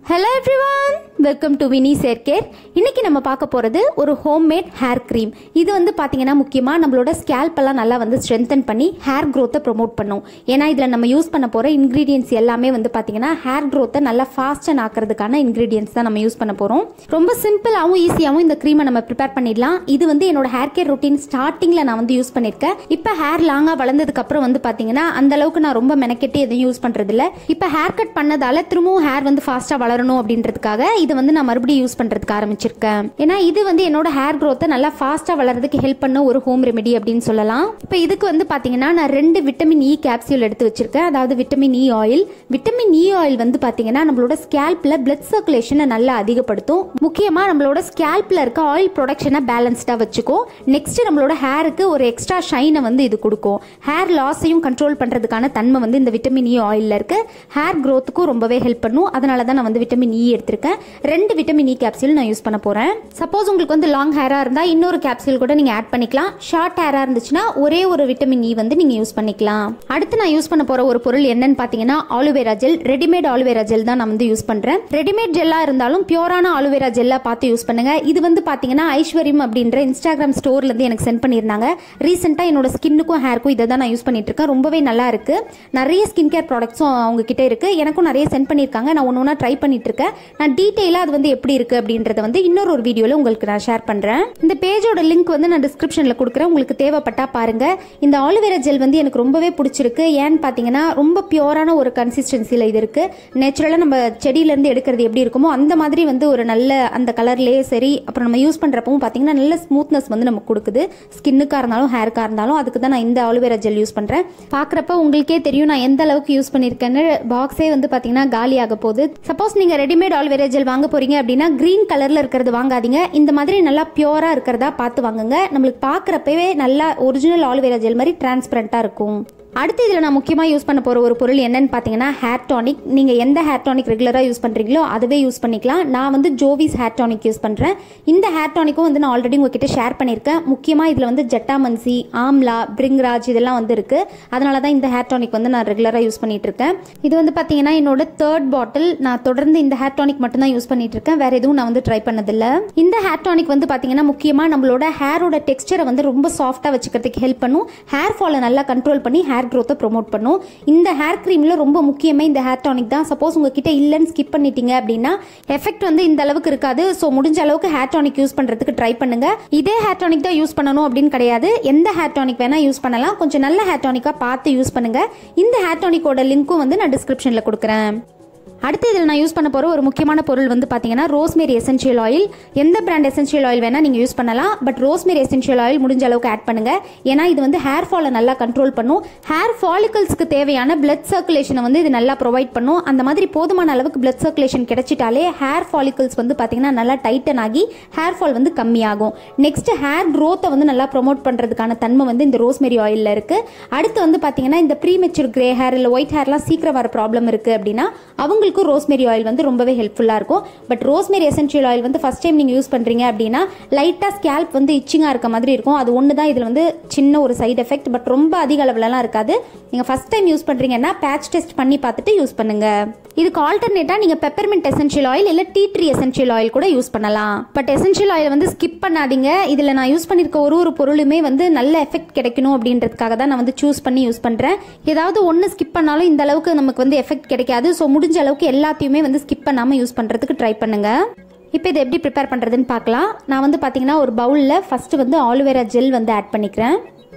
Hello everyone, welcome to Winnie's Hair Care. இன்னைக்கு நம்ம பார்க்க போறது ஒரு ஹோம்மேட் ஹேர் க்ரீம். இது வந்து பாத்தீங்கன்னா முக்கியமா நம்மளோட ஸ்கேல்ப் எல்லாம் நல்லா வந்து ஸ்ட்ரென்தன் பண்ணி ஹேர் growth ப்ரோமோட் பண்ணும். ஏன்னா இதுல நம்ம யூஸ் பண்ண போற இன்கிரிடியன்ட்ஸ் எல்லாமே வந்து பாத்தீங்கன்னா ஹேர் growth நல்லா ஃபாஸ்டா ஆக்குறதுக்கான இன்கிரிடியன்ட்ஸ் தான் நம்ம யூஸ் பண்ண போறோம். ரொம்ப சிம்பிளாவும் ஈஸியாவும் இந்த க்ரீமை நம்ம ப்ரிப்பேர் பண்ணிடலாம். இது வந்து என்னோட ஹேர் கேர் ரொட்டீன் ஸ்டார்டிங்ல நான் வந்து யூஸ் பண்ணிருக்கேன். இப்போ ஹேர் லாங்கா வளர்ந்ததுக்கு அப்புறம் வந்து பாத்தீங்கன்னா அந்த அளவுக்கு நான் ரொம்ப மெனக்கெட்டு எதையும் யூஸ் பண்றது இல்ல. இப்போ ஹேர் கட் பண்ணதால திரும்பவும் ஹேர் வந்து ஃபாஸ்டா வளரணும் அப்படின்றதுக்காக இது வந்து நான் மறுபடியும் யூஸ் பண்றதுக்கு ஆரம்பிச்சிருக்கேன். ஏன்னா இது வந்து என்னோட ஹேர் growth நல்லா ஃபாஸ்டா வளர்றதுக்கு ஹெல்ப் பண்ண ஒரு ஹோம் ரெமெடி அப்படின்னு சொல்லலாம். இப்போ இதுக்கு வந்து பாத்தீங்கன்னா நான் 2 விட்டமின் இ கேப்சூல் எடுத்து வச்சிருக்கேன். அதாவது vitamin E oil. Vitamin E oil வந்து பாத்தீங்கன்னா நம்மளோட ஸ்கேல்ப்ல பிளட் சர்க்குலேஷனை நல்லா அதிகப்படுத்தும். முக்கியமா நம்மளோட ஸ்கேல்ப்ல இருக்க ஆயில் ப்ரொடக்ஷனை பேலன்ஸ்டா வச்சுக்கும். நெக்ஸ்ட் நம்மளோட ஹேருக்கு ஒரு எக்ஸ்ட்ரா ஷைனை வந்து இது கொடுக்கும். ஹேர் லாஸையும் கண்ட்ரோல் பண்றதுக்கான தன்மை வந்து இந்த விட்டமின் இ ஆயில்ல இருக்கு. ஹேர் growthக்கும் ரொம்பவே ஹெல்ப் பண்ணும். அதனால தான் நான் வந்து விட்டமின் இ எடுத்திருக்கேன். 2 விட்டமின் இ கேப்சூல் நான் யூஸ் பண்ண போறேன். சப்போஸ் உங்களுக்கு வந்து லாங் ஹேரா இருந்தா இன்னொரு கேப்சூல் கூட நீங்க ஆட் பண்ணிக்கலாம். ஷார்ட் ஹேரா இருந்துச்சுன்னா ஒரே ஒரு விட்டமின் இ வந்து நீங்க யூஸ் பண்ணிக்கலாம். அடுத்து நான் யூஸ் பண்ண போற ஒரு பொருள் என்னன்னு பாத்தீங்கன்னா aloe vera gel. Readymade aloe vera gel தான் நான் வந்து யூஸ் பண்றேன். ரெடிமேட் ஜெல்லா இருந்தாலும் பியூரான ஆலோவேரா ஜெல்லா பார்த்து யூஸ் பண்ணுங்க. இது வந்து பாத்தீங்கன்னா ஐஸ்வர்யம் அப்படின்ற இன்ஸ்டாகிராம் ஸ்டோர்ல இருந்து எனக்கு சென்ட் பண்ணிருந்தாங்க. ரீசெண்டா என்னோட ஸ்கின்னுக்கும் ஹேருக்கும் இதை தான் நான் யூஸ் பண்ணிட்டு இருக்கேன். ரொம்பவே நல்லா இருக்கு. நிறைய ஸ்கின் கேர் ப்ராடக்ட்ஸும் அவங்க கிட்ட இருக்கு. எனக்கும் நிறைய சென்ட் பண்ணிருக்காங்க. நான் ஒன்னொன்னா ட்ரை பண்ணிட்டு இருக்கேன். நான் டீடைலா அது வந்து எப்படி இருக்கு அப்படின்றத வந்து இன்னொரு ஒரு வீடியோல உங்களுக்கு நான் ஷேர் பண்றேன். இந்த பேஜோட லிங்க் வந்து நான் டிஸ்கிரிப்ஷன்ல கொடுக்குறேன். உங்களுக்கு தேவைப்பட்டா பாருங்க. இந்த ஆலோவேரா ஜெல் வந்து எனக்கு ரொம்பவே பிடிச்சிருக்கு. ஏன்னு பாத்தீங்கன்னா ரொம்ப பியூரான ஒரு கன்சிஸ்டன்சில இது இருக்கு. நேச்சுரலா நம்ம செடியில இருந்து எடுக்கிறது எப்படி இருக்குமோ அந்த மாதிரி வந்து ஒரு நல்ல அந்த கலர்லயே சரி, அப்புறம் நம்ம யூஸ் பண்றப்பவும் பாத்தீங்கன்னா நல்ல ஸ்மூத்னஸ் வந்து நமக்கு கொடுக்குது. ஸ்கின்னுக்கா இருந்தாலும் ஹேருக்கா இருந்தாலும். அதுக்கு தான் நான் இந்த ஆலோவேரா ஜெல் யூஸ் பண்றேன். பாக்குறப்ப உங்களுக்கே தெரியும் நான் எந்த அளவுக்கு யூஸ் பண்ணிருக்கேன்னு. பாக்ஸே வந்து பாத்தீங்கன்னா காலி ஆக போகுது. சப்போஸ் நீங்க ரெடிமேட் ஆலோவேரா ஜெல் வாங்க போறீங்க அப்படின்னா கிரீன் கலர்ல இருக்கிறது வாங்காதீங்க. இந்த மாதிரி நல்லா பியூரா இருக்கிறதா பார்த்து வாங்குங்க. நம்மளுக்கு பாக்குறப்பவே நல்லா ஒரிஜினல் ஆலோவேரா ஜெல் மாதிரி டிரான்ஸ்பரண்டா இருக்கும். அடுத்து இதில் நான் முக்கியமாக யூஸ் பண்ண போகிற ஒரு பொருள் என்னன்னு பார்த்தீங்கன்னா ஹேர் டானிக். நீங்கள் எந்த ஹேர் டானிக் ரெகுலராக யூஸ் பண்ணுறீங்களோ அதுவே யூஸ் பண்ணிக்கலாம். நான் வந்து ஜோவிஸ் ஹேர் டானிக் யூஸ் பண்ணுறேன். இந்த ஹேர் டானிக்கும் வந்து நான் ஆல்ரெடி உங்ககிட்ட ஷேர் பண்ணியிருக்கேன். முக்கியமாக இதில் வந்து ஜட்டாமன்சி, ஆம்லா, பிரிங்ராஜ் இதெல்லாம் வந்து இருக்குது. அதனால தான் இந்த ஹேர் டானிக் வந்து நான் ரெகுலராக யூஸ் பண்ணிட்டு இருக்கேன். இது வந்து பார்த்தீங்கன்னா என்னோட 3rd பாட்டில். நான் தொடர்ந்து இந்த ஹேர் டானிக் மட்டும் தான் யூஸ் பண்ணிட்டு இருக்கேன். வேற எதுவும் நான் வந்து ட்ரை பண்ணதில்லை. இந்த ஹேர் டானிக் வந்து பார்த்தீங்கன்னா முக்கியமாக நம்மளோட ஹேரோட டெக்ஸ்டரை வந்து ரொம்ப சாஃப்டாக வச்சுக்கிறதுக்கு ஹெல்ப் பண்ணும். ஹேர் ஃபாலை நல்லா கண்ட்ரோல் பண்ணி ஹேர் growth ப்ரோமோட் பண்ணும். இந்த ஹேர் கிரீம்ல ரொம்ப முக்கியமே இந்த ஹேர் டானிக் தான். சப்போஸ் உங்ககிட்ட இல்லன்னு ஸ்கிப் பண்ணிட்டீங்க அப்படின்னா எஃபெக்ட் வந்து இந்த அளவுக்கு இருக்காது. சோ முடிஞ்ச அளவுக்கு ஹேர் டானிக் யூஸ் பண்றதுக்கு ட்ரை பண்ணுங்க. இதே ஹேர் டானிக் தான் யூஸ் பண்ணணும் அப்படின்னு கிடையாது. எந்த ஹேர் டானிக் வேணா யூஸ் பண்ணலாம். கொஞ்சம் நல்ல ஹேர் டானிக்கா பார்த்து யூஸ் பண்ணுங்க. இந்த ஹேர் டானிக்கோட லிங்க்கும் வந்து நான் டிஸ்கிரிப்ஷன்ல கொடுக்குறேன். அடுத்து இதில் நான் யூஸ் பண்ண போகிற ஒரு முக்கியமான பொருள் வந்து பார்த்தீங்கன்னா ரோஸ்மேரி எசென்ஷியல் ஆயில். எந்த பிராண்ட் எசென்ஷியல் ஆயில் வேணால் நீங்கள் யூஸ் பண்ணலாம். பட் ரோஸ்மேரி எசென்ஷியல் ஆயில் முடிஞ்ச அளவுக்கு ஆட் பண்ணுங்க. ஏன்னா இது வந்து ஹேர் ஃபாலை நல்லா கண்ட்ரோல் பண்ணும். ஹேர் ஃபாலிகல்ஸ்க்கு தேவையான பிளட் சர்க்குலேஷனை வந்து இது நல்லா ப்ரொவைட் பண்ணும். அந்த மாதிரி போதுமான அளவுக்கு பிளட் சர்க்குலேஷன் கிடைச்சிட்டாலே ஹேர் ஃபாலிகல்ஸ் வந்து பார்த்தீங்கன்னா நல்லா டைட்டன் ஆகி ஹேர் ஃபால் வந்து கம்மியாகும். நெக்ஸ்ட் ஹேர் க்ரோத்தை வந்து நல்லா ப்ரொமோட் பண்ணுறதுக்கான தன்மை வந்து இந்த ரோஸ்மேரி ஆயிலில் இருக்கு. அடுத்து வந்து பார்த்தீங்கன்னா இந்த ப்ரீமெச்சூர் கிரே ஹேர் இல்லை ஒயிட் ஹேர்லாம் சீக்கிரம் வர ப்ராப்ளம் இருக்கு அப்படின்னா அவங்களுக்கு ரோஸ்மேரி ஆயில் வந்து ரொம்பவே ஹெல்ப்ஃபுல்லா இருக்கும். பட் ரோஸ்மேரி எசென்ஷியல் ஆயில் வந்து ஃபர்ஸ்ட் டைம் நீங்க யூஸ் பண்றீங்க அப்படின்னா லைட்டா ஸ்கேல்ப் வந்து இச்சிங்கா இருக்க மாதிரி இருக்கும். அது ஒன்று தான் இதுல வந்து சின்ன ஒரு சைடு எஃபெக்ட். பட் ரொம்ப அதிக அளவுலலாம் இருக்காது. நீங்க ஃபர்ஸ்ட் டைம் யூஸ் பண்றீங்கன்னா பேட்ச் டெஸ்ட் பண்ணி பார்த்துட்டு யூஸ் பண்ணுங்க. இதுக்கு ஆல்டர்னேட்டா நீங்க பெப்பர்மெண்ட் எசென்ஷியல் ஆயில் இல்ல டீ ட்ரீ எசென்ஷியல் ஆயில் கூட யூஸ் பண்ணலாம். பட் எசென்ஷியல் ஆயில் வந்து ஸ்கிப் பண்ணாதீங்க. இதுல நான் யூஸ் பண்ணிருக்க ஒரு பொருளுமே வந்து நல்ல எஃபெக்ட் கிடைக்கணும் அப்படின்றதுக்காக தான் நான் வந்து சூஸ் பண்ணி யூஸ் பண்றேன். ஏதாவது ஒன்னு ஸ்கிப் பண்ணாலும் இந்த அளவுக்கு நமக்கு வந்து எஃபெக்ட் கிடைக்காது. ஸோ முடிஞ்ச அளவுக்கு எல்லாத்தையுமே வந்து ஸ்கிப் பண்ணாம யூஸ் பண்றதுக்கு ட்ரை பண்ணுங்க. இப்போ இதை எப்படி ப்ரிப்பேர் பண்றதுன்னு பார்க்கலாம். நான் வந்து பாத்தீங்கன்னா ஒரு பவுல்ல ஃபர்ஸ்ட் வந்து ஆலோவேரா ஜெல் வந்து ஆட் பண்ணிக்கிறேன்.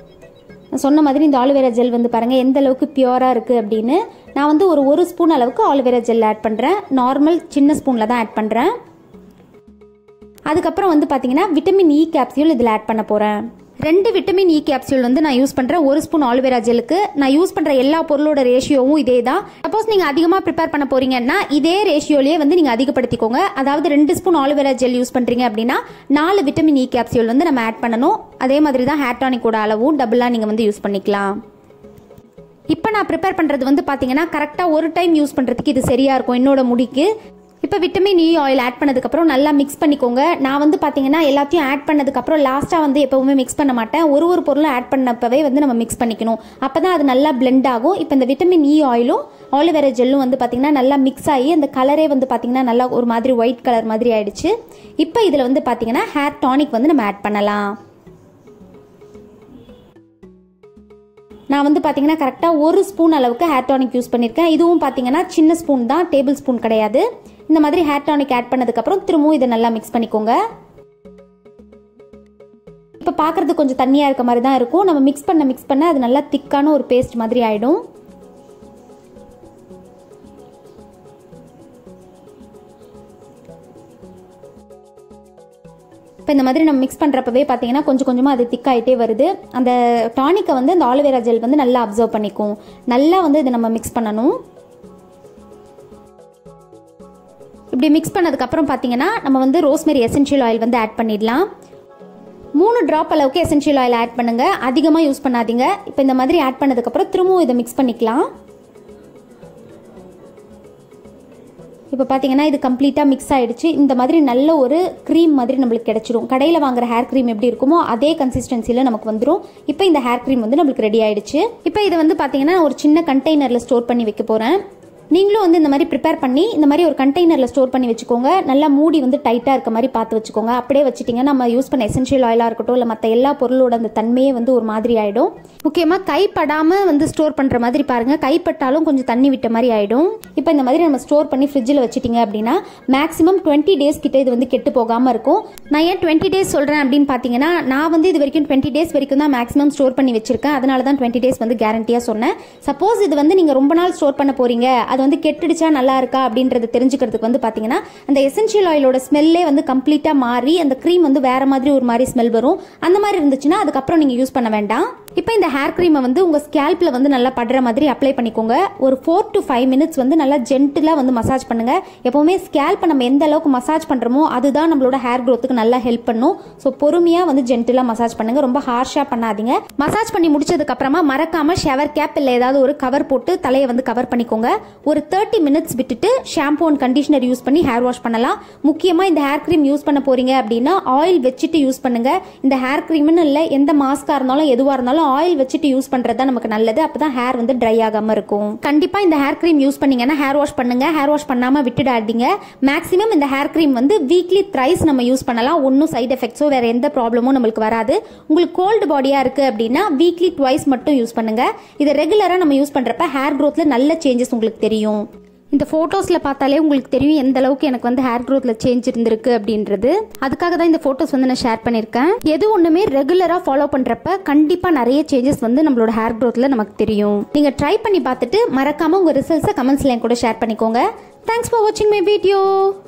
சொன்ன மாதிரி இந்த ஆலோவேரா ஜெல் வந்து பாருங்க எந்த அளவுக்கு பியூரா இருக்கு அப்படின்னு. நான் வந்து ஒரு ஸ்பூன் அளவுக்கு ஆலோவேரா ஜெல் ஆட் பண்றேன். நார்மல் சின்ன ஸ்பூன்ல தான் ஆட் பண்றேன். அதுக்கப்புறம் வந்து பாத்தீங்கன்னா விட்டமின் இ கேப்சூல் இதில் ஆட் பண்ண போறேன். 2 விட்டமின் இ கேப்சூல் வந்து நான் யூஸ் பண்றேன். 1 ஸ்பூன் ஆலோவேரா ஜெலுக்கு. நான் யூஸ் பண்ற எல்லா பொருளோட ரேஷியோவும் இதே தான். சப்போஸ் நீங்க அதிகமா ப்ரிப்பேர் பண்ண போறீங்கன்னா இதே ரேஷியோலயே வந்து நீங்க அதிகப்படுத்திக்கோங்க. அதாவது 2 ஸ்பூன் ஆலோவேரா ஜெல் யூஸ் பண்றீங்க அப்படின்னா 4 விட்டமின் இ கேப்சூல் வந்து நம்ம ஆட் பண்ணணும். அதே மாதிரி தான் ஹேர் டானிக்கோட அளவும் டபுளா நீங்க வந்து யூஸ் பண்ணிக்கலாம். இப்போ நான் ப்ரிப்பேர் பண்றது வந்து பாத்தீங்கன்னா கரெக்டா ஒரு டைம் யூஸ் பண்றதுக்கு இது சரியா இருக்கும் என்னோட முடிக்கு. இப்போ விட்டமின் இ ஆயில் ஆட் பண்ணதுக்கப்புறம் நல்லா மிக்ஸ் பண்ணிக்கோங்க. நான் வந்து பார்த்தீங்கன்னா எல்லாத்தையும் ஆட் பண்ணதுக்கப்புறம் லாஸ்ட்டாக வந்து எப்போவுமே மிக்ஸ் பண்ண மாட்டேன். ஒரு பொருளும் ஆட் பண்ணப்பவே வந்து நம்ம மிக்ஸ் பண்ணிக்கணும். அப்போ தான் அது நல்லா பிளெண்ட் ஆகும். இப்போ இந்த விட்டமின் இ ஆயிலும் ஆலிவேரா ஜெல்லும் வந்து பார்த்தீங்கன்னா நல்லா மிக்ஸ் ஆகி அந்த கலரே வந்து பார்த்தீங்கன்னா நல்லா ஒரு மாதிரி ஒயிட் கலர் மாதிரி ஆயிடுச்சு. இப்போ இதில் வந்து பார்த்தீங்கன்னா ஹேர் டானிக் வந்து நம்ம ஆட் பண்ணலாம். நான் வந்து பார்த்தீங்கன்னா கரெக்டாக 1 ஸ்பூன் அளவுக்கு ஹேர் டானிக் யூஸ் பண்ணியிருக்கேன். இதுவும் பார்த்தீங்கன்னா சின்ன ஸ்பூன் தான், டேபிள் ஸ்பூன் கிடையாது. இந்த மாதிரி ஹேர் டானிக் ஆட் பண்ணதுக்கப்புறம் திரும்பவும் இதை நல்லா மிக்ஸ் பண்ணிக்கோங்க. இப்போ பார்க்குறது கொஞ்சம் தண்ணியாக இருக்க மாதிரி தான் இருக்கும். நம்ம மிக்ஸ் பண்ண அது நல்லா திக்கான ஒரு பேஸ்ட் மாதிரி ஆகிடும். இப்போ இந்த மாதிரி நம்ம மிக்ஸ் பண்ணுறப்பவே பார்த்தீங்கன்னா கொஞ்சம் கொஞ்சமாக அது திக்காயிட்டே வருது. அந்த டானிக்கை வந்து அந்த ஆலிவேரா ஜெல் வந்து நல்லா அப்சர்வ் பண்ணிக்கும். நல்லா வந்து இதை நம்ம மிக்ஸ் பண்ணணும். இப்படி மிக்ஸ் பண்ணதுக்கப்புறம் பார்த்தீங்கன்னா நம்ம வந்து ரோஸ்மெரி எசென்ஷியல் ஆயில் வந்து ஆட் பண்ணிடலாம். 3 ட்ராப் அளவுக்கு எசென்ஷியல் ஆயில் ஆட் பண்ணுங்க, அதிகமாக யூஸ் பண்ணாதீங்க. இப்போ இந்த மாதிரி ஆட் பண்ணதுக்கப்புறம் திரும்பவும் இதை மிக்ஸ் பண்ணிக்கலாம். இப்போ பார்த்தீங்கன்னா இது கம்ப்ளீட்டாக மிக்ஸ் ஆகிடுச்சு. இந்த மாதிரி நல்ல ஒரு க்ரீம் மாதிரி நம்மளுக்கு கிடைச்சிடும். கடையில் வாங்குற ஹேர் க்ரீம் எப்படி இருக்குமோ அதே கன்சிஸ்டன்சியில் நமக்கு வந்துடும். இப்போ இந்த ஹேர் க்ரீம் வந்து நம்மளுக்கு ரெடி ஆகிடுச்சு. இப்போ இதை வந்து பார்த்தீங்கன்னா ஒரு சின்ன கண்டெய்னரில் ஸ்டோர் பண்ணி வைக்க போகிறேன். நீங்களும் வந்து இந்த மாதிரி ப்ரிப்பேர் பண்ணி இந்த மாதிரி ஒரு கண்டெய்னரில் ஸ்டோர் பண்ணி வச்சுக்கோங்க. நல்லா மூடி வந்து டைட்டாக இருக்க மாதிரி பார்த்து வச்சுக்கோங்க. அப்படியே வச்சுட்டிங்கன்னா நம்ம யூஸ் பண்ண எசென்ஷியல் ஆயிலாக இருக்கட்டும் இல்லை மற்ற எல்லா பொருளோட அந்த தன்மையே வந்து ஒரு மாதிரி ஆகிடும். முக்கியமாக கைப்படாமல் வந்து ஸ்டோர் பண்ணுற மாதிரி பாருங்கள். கைப்பட்டாலும் கொஞ்சம் தண்ணி விட்ட மாதிரி ஆகிடும். இப்போ இந்த மாதிரி நம்ம ஸ்டோர் பண்ணி ஃப்ரிட்ஜில் வச்சுட்டிங்க அப்படின்னா மேக்ஸிமம் 20 டேஸ் கிட்ட இது வந்து கெட்டு போகாமல் இருக்கும். நான் ஏன் 20 டேஸ் சொல்கிறேன் அப்படின்னு பார்த்தீங்கன்னா நான் வந்து இது வரைக்கும் 20 டேஸ் வரைக்கும் தான் மேக்ஸிமம் ஸ்டோர் பண்ணி வச்சிருக்கேன். அதனால தான் 20 டேஸ் வந்து கேரண்டியாக சொன்னேன். சப்போஸ் இது வந்து நீங்கள் ரொம்ப நாள் ஸ்டோர் பண்ண போகிறீங்க, அது வந்து கெட்டுடுச்சா நல்லா இருக்கா அப்படின்றத தெரிஞ்சுக்கிறதுக்கு வந்து பார்த்தீங்கன்னா அந்த எசென்ஷியல் ஆயிலோட ஸ்மெல்லே வந்து கம்ப்ளீட்டாக மாறி அந்த க்ரீம் வந்து வேற மாதிரி ஒரு மாதிரி ஸ்மெல் வரும். அந்த மாதிரி இருந்துச்சுன்னா அதுக்கப்புறம் நீங்கள் யூஸ் பண்ண வேண்டாம். இப்போ இந்த ஹேர் க்ரீமை வந்து உங்கள் ஸ்கேல்பில் வந்து நல்லா படுற மாதிரி அப்ளை பண்ணிக்கோங்க. ஒரு 4 to 5 மினிட்ஸ் வந்து நல்லா ஜென்டிலாக வந்து மசாஜ் பண்ணுங்கள். எப்போவுமே ஸ்கேல்ப்பை நம்ம எந்த அளவுக்கு மசாஜ் பண்ணுறோமோ அதுதான் நம்மளோட ஹேர் க்ரோத்துக்கு நல்லா ஹெல்ப் பண்ணும். ஸோ பொறுமையாக வந்து ஜென்டிலாக மசாஜ் பண்ணுங்கள், ரொம்ப ஹார்ஷாக பண்ணாதீங்க. மசாஜ் பண்ணி முடிச்சதுக்கப்புறமா மறக்காமல் ஷவர் கேப் இல்லை ஏதாவது ஒரு கவர் போட்டு தலையை வந்து கவர் பண்ணிக்கோங்க. ஒரு 30 மினிட்ஸ் விட்டுட்டு ஷாம்பூ அண்ட் கண்டிஷனர் யூஸ் பண்ணி ஹேர் வாஷ் பண்ணலாம். முக்கியமாக இந்த ஹேர் க்ரீம் யூஸ் பண்ண போறீங்க அப்படின்னா ஆயில் வச்சுட்டு யூஸ் பண்ணுங்க. இந்த ஹேர் க்ரீம்னு இல்லை, எந்த மாஸ்காக இருந்தாலும் எதுவாக இருந்தாலும் ஆயில் வச்சுட்டு யூஸ் பண்றது தான் நமக்கு நல்லது. அப்பதான் ஹேர் வந்து ட்ரை ஆகாம இருக்கும். கண்டிப்பா இந்த ஹேர் க்ரீம் யூஸ் பண்ணீங்கன்னா ஹேர் வாஷ் பண்ணுங்க. ஹேர் வாஷ் பண்ணாம விட்டுடாதீங்க. மேக்ஸிமம் இந்த ஹேர் க்ரீம் வந்து வீக்லி த்ரைஸ் நம்ம யூஸ் பண்ணலாம். ஒன்னும் சைட் எஃபெக்ட்ஸோ வேற எந்த ப்ராப்ளமும் நம்மளுக்கு வராது. உங்களுக்கு கோல்டு பாடியா இருக்கு அப்படின்னா வீக்லி ட்வைஸ் மட்டும் யூஸ் பண்ணுங்க. இதை ரெகுலரா நம்ம யூஸ் பண்றப்ப ஹேர் க்ரோத்ல நல்ல சேஞ்சஸ் உங்களுக்கு தெரியும். இந்த ஃபோட்டோஸில் பார்த்தாலே உங்களுக்கு தெரியும் எந்த அளவுக்கு எனக்கு வந்து ஹேர் க்ரோத்தில் சேஞ்ச் இருந்திருக்கு அப்படின்றது. அதுக்காக தான் இந்த ஃபோட்டோஸ் வந்து நான் ஷேர் பண்ணியிருக்கேன். எது ஒன்றுமே ரெகுலராக ஃபாலோ பண்ணுறப்ப கண்டிப்பாக நிறைய சேஞ்சஸ் வந்து நம்மளோட ஹேர் க்ரோத்தில் நமக்கு தெரியும். நீங்கள் ட்ரை பண்ணி பார்த்துட்டு மறக்காமல் உங்கள் ரிசல்ட்ஸை கமெண்ட்ஸில் என் கூட ஷேர் பண்ணிக்கோங்க. தேங்க்ஸ் ஃபார் வாட்சிங் மை வீடியோ.